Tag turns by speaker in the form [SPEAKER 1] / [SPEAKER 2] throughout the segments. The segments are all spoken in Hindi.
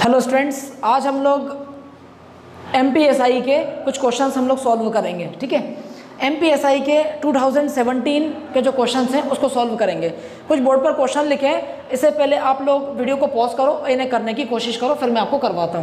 [SPEAKER 1] हेलो स्टूडेंट्स, आज हम लोग MPSI के कुछ क्वेश्चंस हम लोग सॉल्व करेंगे। ठीक है, MPSI के 2017 के जो क्वेश्चंस हैं उसको सॉल्व करेंगे। कुछ बोर्ड पर क्वेश्चन लिखे हैं, इससे पहले आप लोग वीडियो को पॉज करो, इन्हें करने की कोशिश करो, फिर मैं आपको करवाता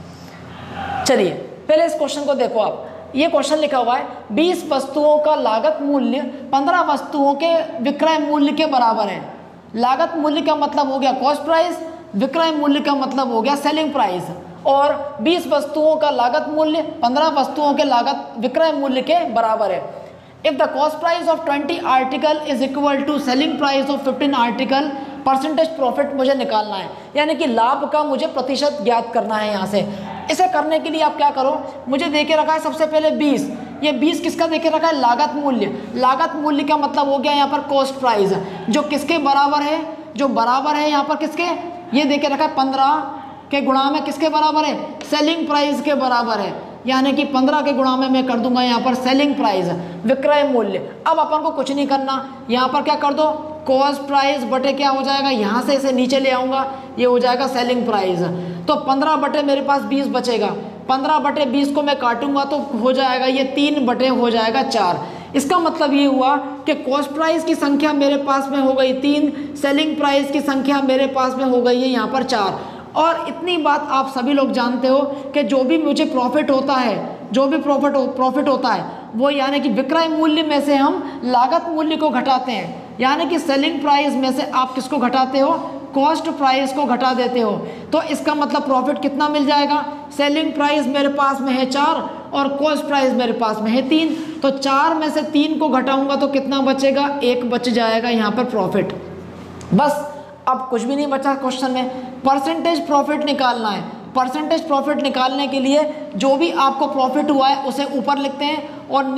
[SPEAKER 1] हूँ। चलिए पहले इस क्वेश्चन को देखो आप। ये क्वेश्चन लिखा हुआ है 20 वस्तुओं का लागत मूल्य 15 वस्तुओं के विक्रय मूल्य के बराबर है। लागत मूल्य का मतलब हो गया कॉस्ट प्राइस, विक्रय मूल्य का मतलब हो गया सेलिंग प्राइस। और 20 वस्तुओं का लागत मूल्य 15 वस्तुओं के लागत विक्रय मूल्य के बराबर है। If the cost price of 20 article is equal to selling price of 15 article, percentage profit मुझे निकालना है, यानी कि लाभ का मुझे प्रतिशत ज्ञात करना है। यहाँ से इसे करने के लिए आप क्या करो, मुझे देके रखा है सबसे पहले 20। ये 20 किसका देके रखा है? लागत मूल्य। लागत मूल्य का मतलब हो गया यहाँ पर कॉस्ट प्राइस, जो किसके बराबर है? जो बराबर है यहाँ पर किसके? ये देके रखा है 15 के गुणा में किसके बराबर है? सेलिंग प्राइस के बराबर है, यानी कि 15 के गुणा में मैं कर दूंगा यहाँ पर सेलिंग प्राइस, विक्रय मूल्य। अब अपन को कुछ नहीं करना, यहाँ पर क्या कर दो, कॉस्ट प्राइस बटे क्या हो जाएगा, यहाँ से इसे नीचे ले आऊँगा, ये हो जाएगा सेलिंग प्राइस। तो 15 बटे मेरे पास 20 बचेगा, 15 बटे 20 को मैं काटूंगा तो हो जाएगा ये 3 बटे हो जाएगा 4। इसका मतलब ये हुआ कि कॉस्ट प्राइस की संख्या मेरे पास में हो गई 3, सेलिंग प्राइस की संख्या मेरे पास में हो गई है यहाँ पर 4। और इतनी बात आप सभी लोग जानते हो कि जो भी मुझे प्रॉफिट होता है, जो भी प्रॉफिट होता है वो यानी कि विक्रय मूल्य में से हम लागत मूल्य को घटाते हैं, यानी कि सेलिंग प्राइस में से आप किसको घटाते हो? कॉस्ट प्राइस को घटा देते हो। तो इसका मतलब प्रॉफिट कितना मिल जाएगा? सेलिंग प्राइस मेरे पास में है 4 और कॉस्ट प्राइस मेरे पास में है 3, तो 4 में से 3 को घटाऊंगा तो कितना बचेगा? 1 बच जाएगा यहाँ पर प्रॉफिट। बस अब कुछ भी नहीं बचा क्वेश्चन में, परसेंटेज प्रॉफिट निकालना है। परसेंटेज प्रॉफिट निकालने के लिए जो भी आपको प्रॉफिट हुआ है उसे ऊपर लिखते हैं और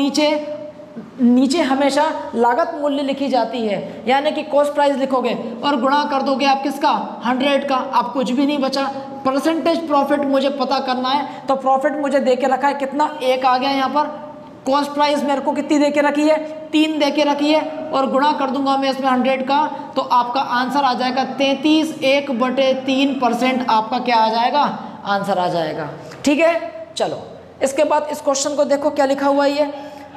[SPEAKER 1] नीचे हमेशा लागत मूल्य लिखी जाती है, यानी कि कॉस्ट प्राइस लिखोगे और गुणा कर दोगे आप किसका? 100 का। अब कुछ भी नहीं बचा, परसेंटेज प्रॉफिट मुझे पता करना है। तो प्रॉफिट मुझे देके रखा है कितना? 1 आ गया यहाँ पर। कॉस्ट प्राइस मेरे को कितनी देके रखी है? 3 देके रखी है, और गुणा कर दूंगा मैं इसमें 100 का, तो आपका आंसर आ जाएगा 33, 1/3% आपका क्या आ जाएगा? आंसर आ जाएगा। ठीक है, चलो इसके बाद इस क्वेश्चन को देखो क्या लिखा हुआ है। ये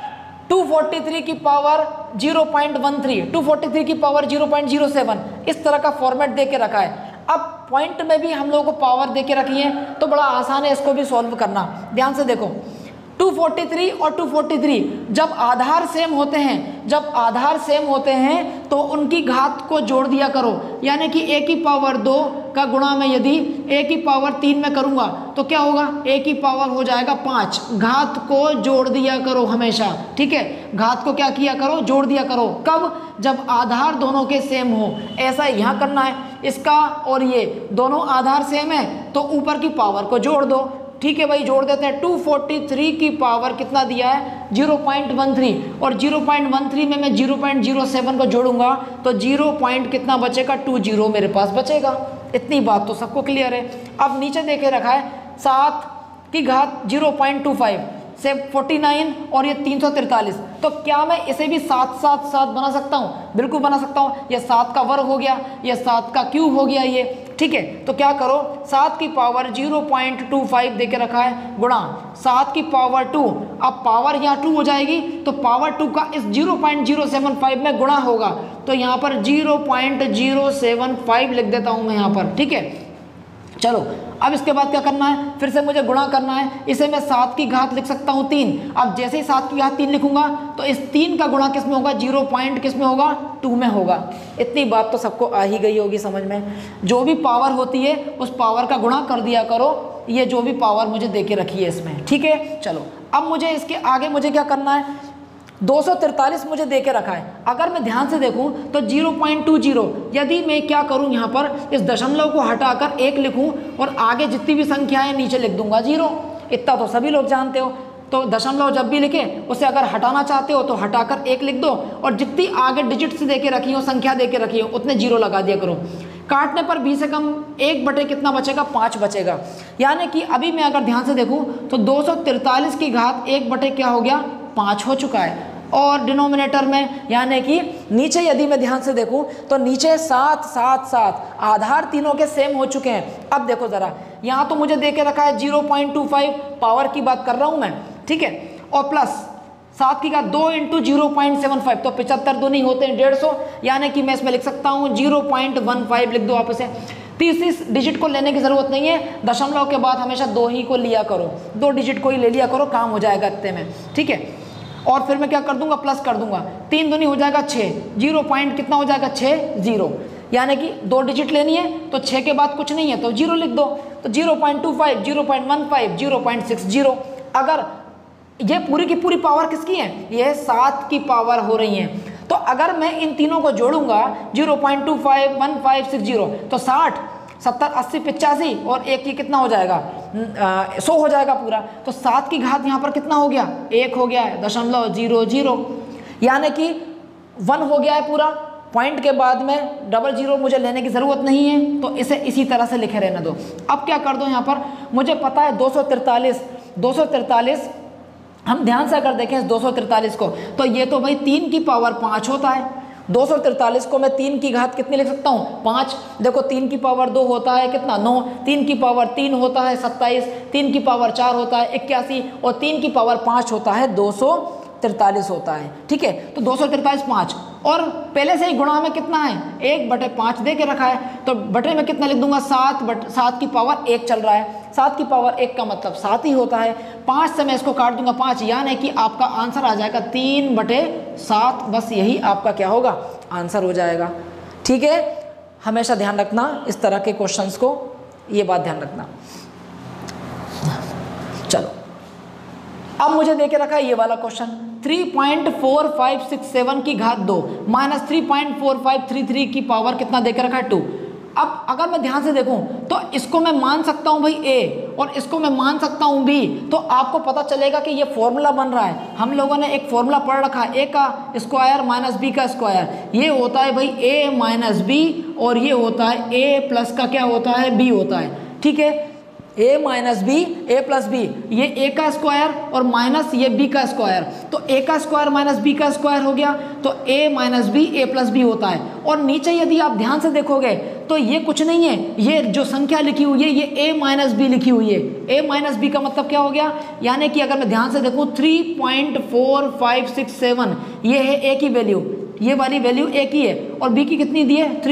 [SPEAKER 1] 243 की पावर 0.13, 243 की पावर 0.07, इस तरह का फॉर्मेट देके रखा है। अब पॉइंट में भी हम लोगों को पावर देके रखी है, तो बड़ा आसान है इसको भी सॉल्व करना। ध्यान से देखो, 243 और 243 जब आधार सेम होते हैं तो उनकी घात को जोड़ दिया करो, यानी कि a की पावर 2 का गुणा में यदि a की पावर 3 में करूंगा तो क्या होगा? a की पावर हो जाएगा 5। घात को जोड़ दिया करो हमेशा, ठीक है? घात को क्या किया करो? जोड़ दिया करो। कब? जब आधार दोनों के सेम हो। ऐसा यहाँ करना है, इसका और ये दोनों आधार सेम है तो ऊपर की पावर को जोड़ दो। ठीक है भाई, जोड़ देते हैं। 243 की पावर कितना दिया है? 0.13, और 0.13 में मैं 0.07 को जोड़ूंगा तो 0 कितना बचेगा? 20 मेरे पास बचेगा। इतनी बात तो सबको क्लियर है। अब नीचे देखे रखा है 7 की घात 0.25 से 49 और ये 343, तो क्या मैं इसे भी 7 7 7 बना सकता हूँ? बिल्कुल बना सकता हूँ। ये 7 का वर्ग हो गया, ये 7 का क्यूब हो गया ये। ठीक है, तो क्या करो, 7 की पावर 0.25 देके रखा है गुणा 7 की पावर 2। अब पावर यहाँ 2 हो जाएगी तो पावर 2 का इस 0.075 में गुणा होगा, तो यहाँ पर 0.075 लिख देता हूँ मैं यहाँ पर। ठीक है, चलो अब इसके बाद क्या करना है? फिर से मुझे गुणा करना है। इसे मैं 7 की घात लिख सकता हूँ 3। अब जैसे ही 7 की घात 3 लिखूंगा तो इस 3 का गुणा किस में होगा? 0 किस में होगा? 2 में होगा। इतनी बात तो सबको आ ही गई होगी समझ में। जो भी पावर होती है उस पावर का गुणा कर दिया करो, ये जो भी पावर मुझे देके रखी है इसमें। ठीक है, चलो अब मुझे इसके आगे मुझे क्या करना है? 243 मुझे देके रखा है। अगर मैं ध्यान से देखूं तो 0.20, यदि मैं क्या करूं यहाँ पर इस दशमलव को हटाकर 1 लिखूं और आगे जितनी भी संख्याएं नीचे लिख दूंगा 0। इतना तो सभी लोग जानते हो। तो दशमलव जब भी लिखे उसे अगर हटाना चाहते हो तो हटाकर 1 लिख दो, और जितनी आगे डिजिट्स देके रखी हो, संख्या देके रखी हो, उतने 0 लगा दिया करो। काटने पर 20 से कम 1 बटे कितना बचेगा? 5 बचेगा। यानी कि अभी मैं अगर ध्यान से देखूं तो 243 की घात 1 बटे क्या हो गया? 5 हो चुका है। और डिनोमिनेटर में यानी कि नीचे यदि मैं ध्यान से देखूं तो नीचे 7 7 7 आधार तीनों के सेम हो चुके हैं। अब देखो ज़रा, यहाँ तो मुझे दे के रखा है 0.25 पावर की बात कर रहा हूँ मैं, ठीक है, और प्लस 7 की का 2 इंटू 0.75 तो 75 दो नहीं होते हैं 150, यानी कि मैं इसमें लिख सकता हूँ 0.15 लिख दो आप इसे। तीसरी डिजिट को लेने की ज़रूरत नहीं है, दशमलव के बाद हमेशा 2 ही को लिया करो, 2 डिजिट को ही ले लिया करो, काम हो जाएगा इतने में, ठीक है। और फिर मैं क्या कर दूंगा, प्लस कर दूंगा, 3 दूनी हो जाएगा 6, 0 पॉइंट कितना हो जाएगा 6 0, यानी कि 2 डिजिट लेनी है तो 6 के बाद कुछ नहीं है तो 0 लिख दो, तो 0.25 0.15 0.60। अगर ये पूरी की पूरी पावर किसकी है, ये 7 की पावर हो रही है, तो अगर मैं इन तीनों को जोड़ूंगा 0.25 15 60 तो 60 70 80 85 और एक की कितना हो जाएगा 100 हो जाएगा पूरा। तो 7 की घात यहाँ पर कितना हो गया 1 हो गया है, 0.00, यानी कि 1 हो गया है पूरा। पॉइंट के बाद में 00 मुझे लेने की ज़रूरत नहीं है, तो इसे इसी तरह से लिखे रहने दो। अब क्या कर दो, यहाँ पर मुझे पता है 243 हम ध्यान से अगर देखें इस 243 को तो ये तो भाई 3 की पावर 5 होता है। 243 को मैं 3 की घात कितनी लिख सकता हूँ 5। देखो 3 की पावर 2 होता है कितना 9, 3 की पावर 3 होता है 27, 3 की पावर 4 होता है 81 और 3 की पावर 5 होता है 243 होता है, ठीक है। तो 243 5 और पहले से ही गुणा में कितना है 1/5 दे के रखा है, तो बटे में कितना लिख दूंगा 7 की पावर 1 चल रहा है, 7 की पावर 1 का मतलब 7 ही होता है। 5 से मैं इसको काट दूंगा 5, यानी कि आपका आंसर आ जाएगा 3/7। बस यही आपका क्या होगा आंसर हो जाएगा, ठीक है। हमेशा ध्यान रखना इस तरह के क्वेश्चंस को, ये बात ध्यान रखना। चलो अब मुझे देके रखा है ये वाला क्वेश्चन 3.4567 की घात 2 माइनस 3.4533 की पावर कितना देके रखा है 2। अब अगर मैं ध्यान से देखूं तो इसको मैं मान सकता हूं भाई a और इसको मैं मान सकता हूं b, तो आपको पता चलेगा कि ये फॉर्मूला बन रहा है। हम लोगों ने एक फॉर्मूला पढ़ रखा है, a का स्क्वायर माइनस b का स्क्वायर, ये होता है भाई a माइनस b और ये होता है a प्लस का क्या होता है b होता है, ठीक है। a minus B A plus B, ये a का स्क्वायर और माइनस ये b का स्क्वायर, तो a का स्क्वायर माइनस b का स्क्वायर हो गया, तो a minus B A plus B होता है। और नीचे यदि आप ध्यान से देखोगे तो ये कुछ नहीं है, ये जो संख्या लिखी हुई है ये a माइनस बी लिखी हुई है। a माइनस बी का मतलब क्या हो गया, यानी कि अगर मैं ध्यान से देखूँ 3.4567 ये है a की वैल्यू, ये वाली वैल्यू a की है, और b की कितनी दी है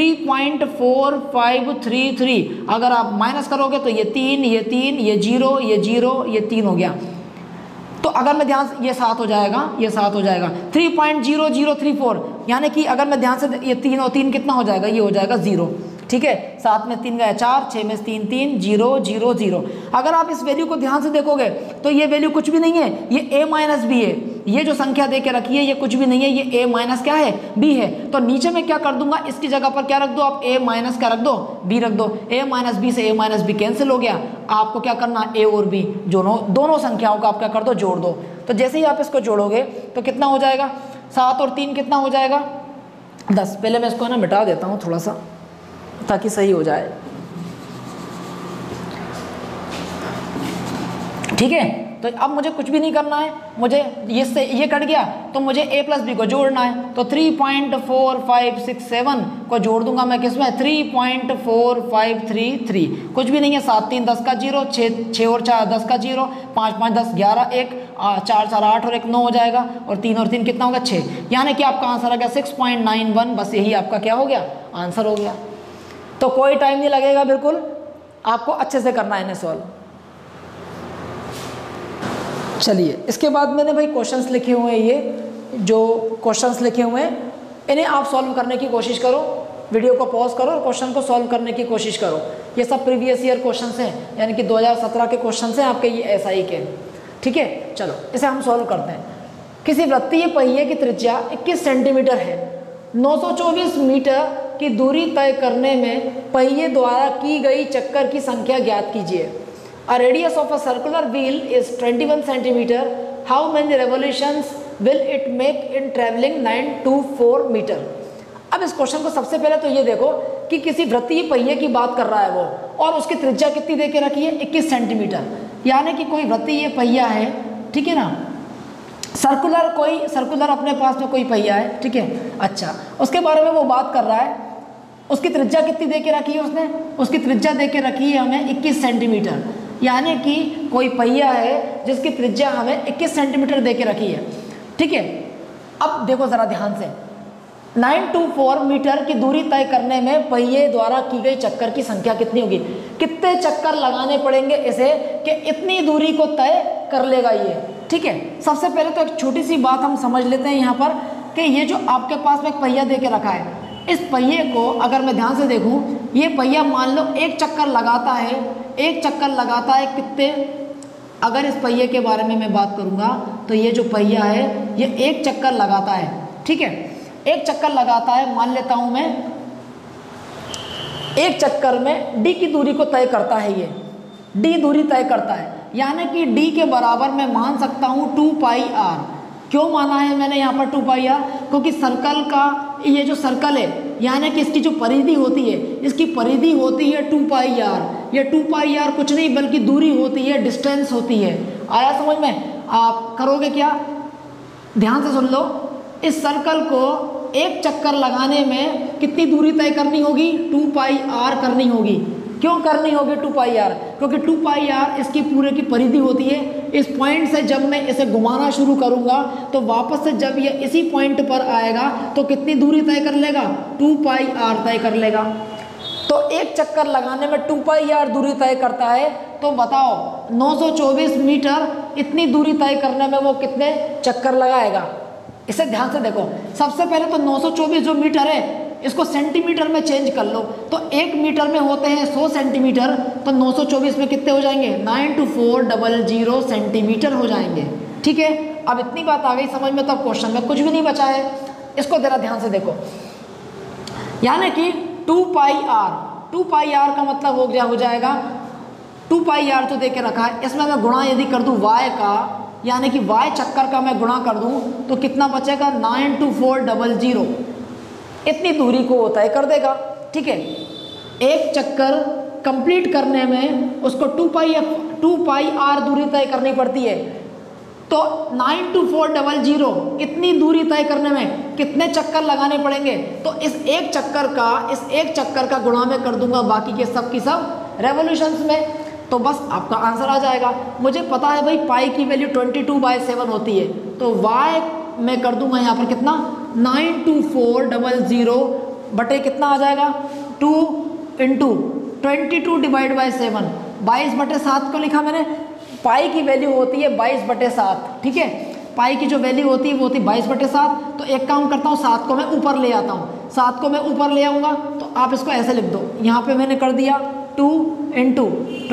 [SPEAKER 1] 3.4533। अगर आप माइनस करोगे तो ये 3 ये 3 ये 0 ये 0 ये 3 हो गया, तो अगर मैं ध्यान से ये 7 हो जाएगा, ये 7 हो जाएगा 3.0034, यानी कि अगर मैं ध्यान से ये 3 और 3 कितना हो जाएगा, ये हो जाएगा 0, ठीक है। 7 में 3 गया 4, 6 में 3 3 0 0 0। अगर आप इस वैल्यू को ध्यान से देखोगे तो ये वैल्यू कुछ भी नहीं है, ये a माइनस बी है, ये जो संख्या दे के रखी है ये कुछ भी नहीं है, ये a माइनस क्या है b है। तो नीचे में क्या कर दूंगा, इसकी जगह पर क्या रख दो आप a माइनस क्या रख दो b रख दो, a माइनस बी से a माइनस बी कैंसिल हो गया। आपको क्या करना a और b दोनों संख्याओं का आप क्या कर दो जोड़ दो, तो जैसे ही आप इसको जोड़ोगे तो कितना हो जाएगा 7 और 3 कितना हो जाएगा 10। पहले मैं इसको ना मिटा देता हूँ थोड़ा सा ताकि सही हो जाए, ठीक है। तो अब मुझे कुछ भी नहीं करना है, मुझे ये कट गया तो मुझे a प्लस बी को जोड़ना है, तो 3.4567 को जोड़ दूंगा मैं किसमें 3.4533, कुछ भी नहीं है, 7 3 10 का 0, 6 और 4 10 का 0, 5 5 10 11 1 4 4 8 और 1 9 हो जाएगा, और 3 और 3 कितना होगा 6, यानी कि आपका आंसर आ गया 6.91। बस यही आपका क्या हो गया आंसर हो गया। तो कोई टाइम नहीं लगेगा, बिल्कुल आपको अच्छे से करना है इन्हें सॉल्व। चलिए इसके बाद मैंने भाई क्वेश्चंस लिखे हुए हैं, ये जो क्वेश्चंस लिखे हुए हैं इन्हें आप सॉल्व करने की कोशिश करो, वीडियो को पॉज करो और क्वेश्चन को सॉल्व करने की कोशिश करो। ये सब प्रीवियस ईयर क्वेश्चंस हैं, यानी कि 2017 के क्वेश्चंस हैं आपके, ये एसआई के, ठीक है। चलो इसे हम सॉल्व करते हैं। किसी वृत्तीय पहिए की त्रिज्या 21 सेंटीमीटर है, 924 मीटर की दूरी तय करने में पहिए द्वारा की गई चक्कर की संख्या ज्ञात कीजिए। A radius of a circular wheel is 21 centimeter. How many revolutions will it make in traveling 924 meter? अब इस क्वेश्चन को सबसे पहले तो ये देखो कि किसी वृत्तीय पहिए की बात कर रहा है वो, और उसकी त्रिज्या कितनी देके रखी है 21 सेंटीमीटर, यानी कि कोई वृत्तीय पहिया है, ठीक है ना। सर्कुलर अपने पास में कोई पहिया है, ठीक है। अच्छा, उसके बारे में वो बात कर रहा है, उसकी त्रिज्या कितनी दे के रखी है उसने, उसकी त्रिज्या दे के रखी है हमें 21 सेंटीमीटर, यानी कि कोई पहिया है जिसकी त्रिज्या हमें 21 सेंटीमीटर दे के रखी है, ठीक है। अब देखो ज़रा ध्यान से, 924 मीटर की दूरी तय करने में पहिए द्वारा की गई चक्कर की संख्या कितनी होगी, कितने चक्कर लगाने पड़ेंगे इसे कि इतनी दूरी को तय कर लेगा ये, ठीक है। सबसे पहले तो एक छोटी सी बात हम समझ लेते हैं यहाँ पर कि ये जो आपके पास में एक पहिया दे के रखा है, इस पहिए को अगर मैं ध्यान से देखूँ, ये पहिया मान लो एक चक्कर लगाता है कितने, अगर इस पहिए के बारे में मैं बात करूँगा तो ये जो पहिया है ये एक चक्कर लगाता है, ठीक है। एक चक्कर लगाता है, मान लेता हूँ मैं, एक चक्कर में d की दूरी को तय करता है, ये d दूरी तय करता है, यानी कि d के बराबर मैं मान सकता हूँ 2 पाई r। क्यों माना है मैंने यहाँ पर 2 पाई r, क्योंकि सर्कल का ये जो सर्कल है यानी कि इसकी जो परिधि होती है, इसकी परिधि होती है 2 पाई r। ये 2 पाई r कुछ नहीं बल्कि दूरी होती है, डिस्टेंस होती है। आया समझ में? आप करोगे क्या, ध्यान से सुन लो, इस सर्कल को एक चक्कर लगाने में कितनी दूरी तय करनी होगी, 2 पाई r करनी होगी। क्यों करनी होगी 2 पाई r, क्योंकि 2 पाई r इसकी पूरे की परिधि होती है। इस पॉइंट से जब मैं इसे घुमाना शुरू करूंगा तो वापस से जब ये इसी पॉइंट पर आएगा तो कितनी दूरी तय कर लेगा, 2 पाई r तय कर लेगा। तो एक चक्कर लगाने में 2 पाई r दूरी तय करता है, तो बताओ 924 मीटर इतनी दूरी तय करने में वो कितने चक्कर लगाएगा। इसे ध्यान से देखो, सबसे पहले तो 924 जो मीटर है इसको सेंटीमीटर में चेंज कर लो, तो 1 मीटर में होते हैं 100 सेंटीमीटर, तो 924 में कितने हो जाएंगे, 92400 सेंटीमीटर हो जाएंगे, ठीक है। अब इतनी बात आ गई समझ में, तो अब क्वेश्चन में कुछ भी नहीं बचा है, इसको जरा ध्यान से देखो, यानी कि 2 पाई r का मतलब हो जाएगा 2 पाई r तो दे के रखा है, इसमें मैं गुणा यदि कर दूं y का, यानी कि y चक्कर का मैं गुणा कर दूं तो कितना बचेगा, 92400 इतनी दूरी को तय कर देगा, ठीक है। एक चक्कर कंप्लीट करने में उसको 2 पाई r दूरी तय करनी पड़ती है, तो 92400 इतनी दूरी तय करने में कितने चक्कर लगाने पड़ेंगे, तो इस एक चक्कर का गुणा में कर दूंगा बाकी के सब की सब रेवोल्यूशंस में, तो बस आपका आंसर आ जाएगा। मुझे पता है भाई पाई की वैल्यू 22/7 होती है, तो y मैं कर दूंगा यहाँ पर कितना, 92400 बटे कितना आ जाएगा, 2 × 22/7, 22/7 को लिखा मैंने। पाई की वैल्यू होती है 22/7, ठीक है। पाई की जो वैल्यू होती है वो होती है 22/7, तो एक काम करता हूँ 7 को मैं ऊपर ले आता हूँ, 7 को मैं ऊपर ले आऊँगा तो आप इसको ऐसे लिख दो, यहाँ पे मैंने कर दिया 2 ×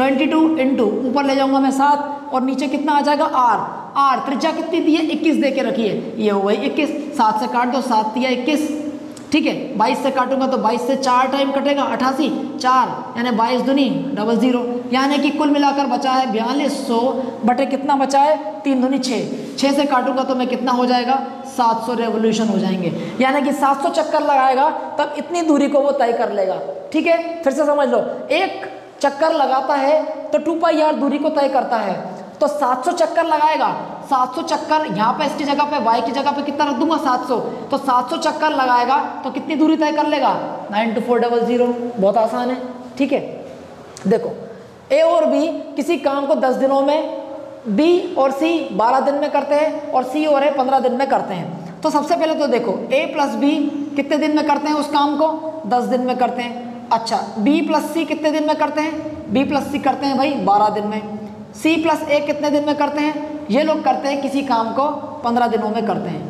[SPEAKER 1] 22 ऊपर ले जाऊँगा मैं 7, और नीचे कितना आ जाएगा r त्रिज्या कितनी दी है, 21 दे के रखी है, ये हो गई 21, 7 से काट दो, 7 दिया 21, ठीक है। 22 से काटूंगा तो 22 से 4 टाइम कटेगा, 88, 4 यानी 22 दूनी 00, यानी कि कुल मिलाकर बचा है 4200 बटे कितना बचा है, 3 दूनी 6 से काटूंगा तो मैं कितना हो जाएगा, 700 रेवोल्यूशन हो जाएंगे, यानी कि 700 चक्कर लगाएगा तब इतनी दूरी को वो तय कर लेगा, ठीक है। फिर से समझ लो, एक चक्कर लगाता है तो 2 पाई r दूरी को तय करता है, तो 700 चक्कर लगाएगा, 700 चक्कर यहाँ पे इसकी जगह पे y की जगह पे कितना रख दूंगा 700, तो 700 चक्कर लगाएगा तो कितनी दूरी तय कर लेगा, 92400, बहुत आसान है, ठीक है। देखो a और b किसी काम को 10 दिनों में, b और c 12 दिन में करते हैं, और c और a 15 दिन में करते हैं। तो सबसे पहले तो देखो a + b कितने दिन में करते हैं उस काम को, 10 दिन में करते हैं। अच्छा, b + c कितने दिन में करते हैं, b + c करते हैं भाई 12 दिन में। c + a कितने दिन में करते हैं, ये लोग करते हैं किसी काम को 15 दिनों में करते हैं,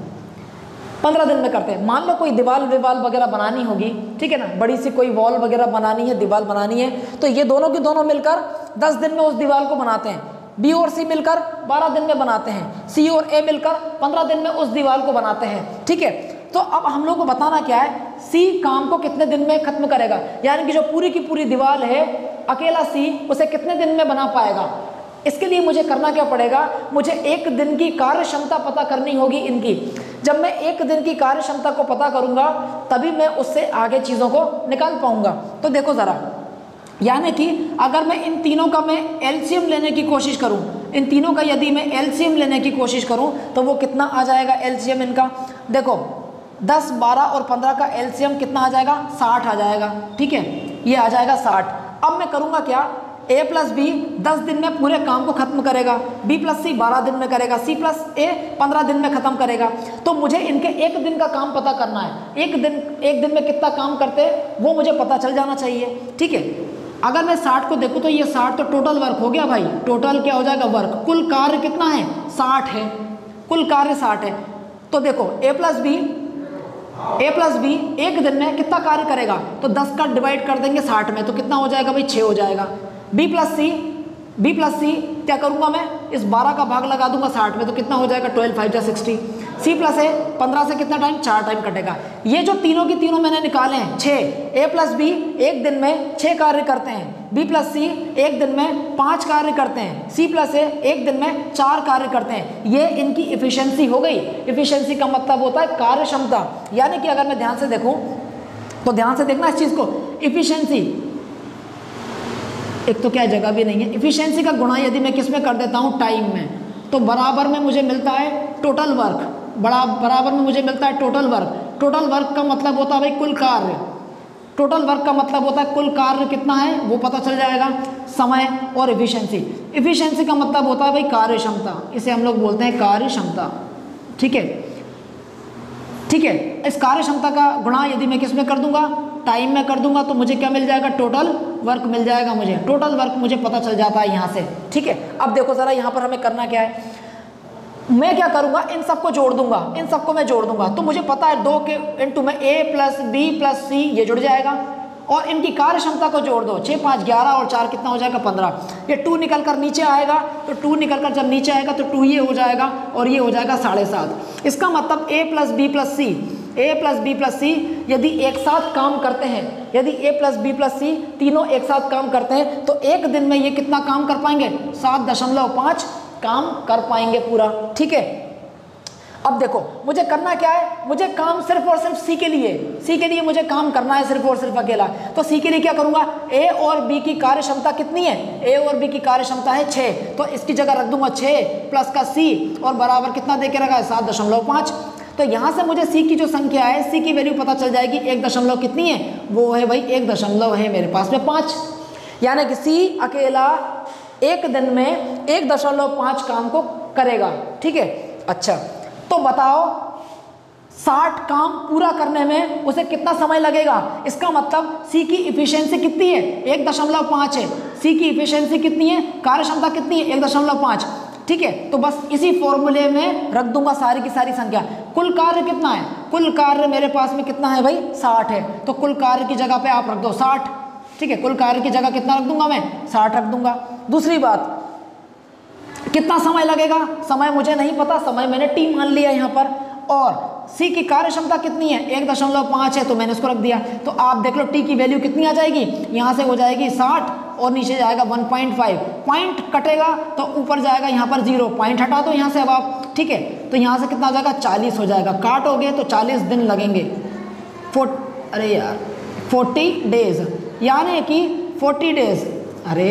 [SPEAKER 1] 15 दिन में करते हैं। मान लो कोई दीवार वगैरह बनानी होगी, ठीक है ना, बड़ी सी कोई वॉल वगैरह बनानी है, दीवार बनानी है, तो ये दोनों की दोनों मिलकर 10 दिन में उस दीवार को बनाते हैं। बी और सी मिलकर 12 दिन में बनाते हैं, सी और ए मिलकर 15 दिन में उस दीवार को बनाते हैं, ठीक है। तो अब हम लोग को बताना क्या है, सी काम को कितने दिन में खत्म करेगा, यानी कि जो पूरी की पूरी दीवार है अकेला सी उसे कितने दिन में बना पाएगा। इसके लिए मुझे करना क्या पड़ेगा, मुझे 1 दिन की कार्य क्षमता पता करनी होगी इनकी। जब मैं 1 दिन की कार्य क्षमता को पता करूंगा तभी मैं उससे आगे चीज़ों को निकाल पाऊंगा। तो देखो ज़रा, यानी कि अगर मैं इन तीनों का मैं एलसीएम लेने की कोशिश करूं, इन तीनों का यदि मैं एलसीएम लेने की कोशिश करूं तो वो कितना आ जाएगा एलसीएम इनका, देखो 10, 12 और 15 का एलसीएम कितना आ जाएगा, 60 आ जाएगा। ठीक है, ये आ जाएगा 60। अब मैं करूंगा क्या, a प्लस बी 10 दिन में पूरे काम को खत्म करेगा, b प्लस सी 12 दिन में करेगा, c प्लस ए 15 दिन में खत्म करेगा। तो मुझे इनके एक दिन का काम पता करना है, एक दिन में कितना काम करते हैं वो मुझे पता चल जाना चाहिए। ठीक है, अगर मैं 60 को देखूँ तो ये 60 तो टोटल वर्क हो गया भाई, टोटल क्या हो जाएगा वर्क, कुल कार्य कितना है 60 है, कुल कार्य 60 है। तो देखो a प्लस बी एक दिन में कितना कार्य करेगा, तो 10 का डिवाइड कर देंगे 60 में तो कितना हो जाएगा भाई 6 हो जाएगा। बी प्लस सी क्या करूंगा मैं, इस 12 का भाग लगा दूंगा 60 में तो कितना हो जाएगा 12 5 60। सी प्लस ए 15 से कितना टाइम, 4 टाइम कटेगा। ये जो तीनों की तीनों मैंने निकाले हैं 6, ए प्लस बी एक दिन में 6 कार्य करते हैं, बी प्लस सी एक दिन में 5 कार्य करते हैं, सी प्लस ए एक दिन में 4 कार्य करते हैं। ये इनकी इफिशियंसी हो गई। इफिशियंसी का मतलब होता है कार्य क्षमता, यानी कि अगर मैं ध्यान से देखूं तो ध्यान से देखना इस चीज को, इफिशियंसी एक तो क्या जगह भी नहीं है, इफिशियंसी का गुणा यदि मैं किस में कर देता हूँ टाइम में, तो बराबर में मुझे मिलता है टोटल वर्क, बराबर में मुझे मिलता है टोटल वर्क। टोटल वर्क का मतलब होता है भाई कुल कार्य, टोटल वर्क का मतलब होता है कुल कार्य कितना है वो पता चल जाएगा, समय और इफिशियंसी। इफिशियंसी का मतलब होता है भाई कार्य क्षमता, इसे हम लोग बोलते हैं कार्य क्षमता। ठीक है, ठीक है, इस कार्य क्षमता का गुणा यदि मैं किस में कर दूंगा, टाइम में कर दूंगा, तो मुझे क्या मिल जाएगा, टोटल वर्क मिल जाएगा। मुझे टोटल वर्क मुझे पता चल जाता है यहाँ से। ठीक है, अब देखो ज़रा यहाँ पर हमें करना क्या है, मैं क्या करूँगा, इन सबको जोड़ दूंगा, इन सबको मैं जोड़ दूंगा, तो मुझे पता है 2 के इंटू में a plus B plus C ये जुड़ जाएगा, और इनकी कार्य क्षमता को जोड़ दो, 6 5 11 और 4 कितना हो जाएगा 15। ये 2 निकल कर नीचे आएगा, तो 2 निकल कर जब नीचे आएगा तो 2 ये हो जाएगा और ये हो जाएगा 7.5। इसका मतलब a plus B plus C यदि एक साथ काम करते हैं, यदि a plus B plus C तीनों एक साथ काम करते हैं तो एक दिन में ये कितना काम कर पाएंगे, 7.5 काम कर पाएंगे पूरा। ठीक है, अब देखो मुझे करना क्या है, मुझे काम सिर्फ और सिर्फ सी के लिए मुझे काम करना है सिर्फ और सिर्फ अकेला। तो सी के लिए क्या करूंगा, ए और बी की कार्य क्षमता कितनी है, ए और बी की कार्य क्षमता है 6, तो इसकी जगह रख दूंगा 6 प्लस का सी और बराबर कितना दे के रखा है 7.5। तो यहाँ से मुझे सी की जो संख्या है, सी की वैल्यू पता चल जाएगी, 1 दशमलव कितनी है, वो है भाई 1 दशमलव है मेरे पास में 5, यानी कि सी अकेला एक दिन में 1.5 काम को करेगा। ठीक है, अच्छा तो बताओ 60 काम पूरा करने में उसे कितना समय लगेगा, इसका मतलब सी की इफिशियंसी कितनी है, 1.5 है, सी की इफिशियंसी कितनी है, कार्य क्षमता कितनी है 1.5। ठीक है, तो बस इसी फॉर्मूले में रख दूंगा सारी की सारी संख्या। कुल कार्य कितना है, कुल कार्य मेरे पास में कितना है भाई 60 है, तो कुल कार्य की जगह पे आप रख दो 60। ठीक है, कुल कार्य की जगह कितना रख दूंगा मैं, 60 रख दूंगा। दूसरी बात, कितना समय लगेगा, समय मुझे नहीं पता, समय मैंने टी मान लिया यहाँ पर, और सी की कार्य क्षमता कितनी है 1.5 है तो मैंने उसको रख दिया। तो आप देख लो टी की वैल्यू कितनी आ जाएगी, यहाँ से हो जाएगी 60 और नीचे जाएगा 1.5, पॉइंट कटेगा तो ऊपर जाएगा यहाँ पर 0, पॉइंट हटा दो यहाँ से अब आप। ठीक है, तो यहाँ से कितना हो जाएगा 40 हो जाएगा, काटोगे तो 40 दिन लगेंगे, 40 डेज, यानी कि 40 डेज। अरे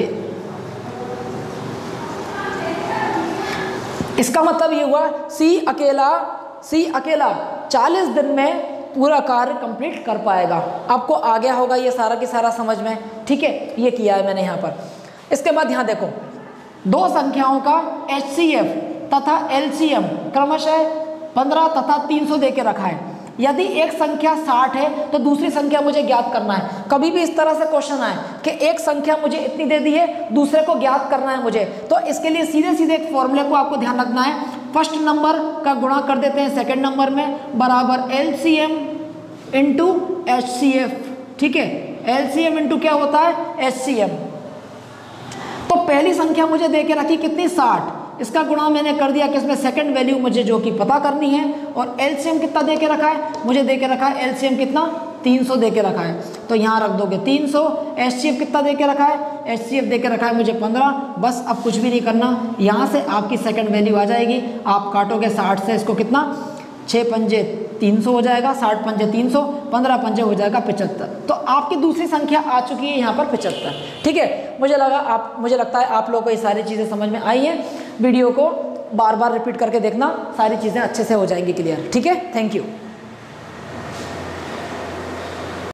[SPEAKER 1] इसका मतलब ये हुआ सी अकेला 40 दिन में पूरा कार्य कंप्लीट कर पाएगा। आपको आ गया होगा ये सारा की सारा समझ में। ठीक है, ये किया है मैंने यहाँ पर। इसके बाद यहाँ देखो, दो संख्याओं का HCF तथा LCM क्रमशः 15 तथा 300 दे के रखा है। यदि एक संख्या 60 है तो दूसरी संख्या मुझे ज्ञात करना है। कभी भी इस तरह से क्वेश्चन आए कि एक संख्या मुझे इतनी दे दी है, दूसरे को ज्ञात करना है मुझे, तो इसके लिए सीधे एक फॉर्मूले को आपको ध्यान रखना है। फर्स्ट नंबर का गुणा कर देते हैं सेकंड नंबर में, बराबर LCM इंटू HCF। ठीक है, LCM इंटू क्या होता है HCM। तो पहली संख्या मुझे दे के रखी कितनी 60, इसका गुणा मैंने कर दिया कि इसमें सेकंड वैल्यू मुझे जो कि पता करनी है, और LCM कितना दे के रखा है, मुझे दे के रखा है LCM कितना 300 दे के रखा है, तो यहाँ रख दोगे 300। HCF कितना दे के रखा है, HCF दे के रखा है मुझे 15। बस अब कुछ भी नहीं करना, यहाँ से आपकी सेकंड वैल्यू आ जाएगी। आप काटोगे 60 से, इसको कितना 6 पंजे 300 हो जाएगा, 60 पंजे 300, 15 पंजे हो जाएगा 75। तो आपकी दूसरी संख्या आ चुकी है यहाँ पर 75। ठीक है, मुझे लगता है आप लोगों को ये सारी चीज़ें समझ में आई हैं। वीडियो को बार बार रिपीट करके देखना, सारी चीज़ें अच्छे से हो जाएंगी क्लियर। ठीक है, थैंक यू।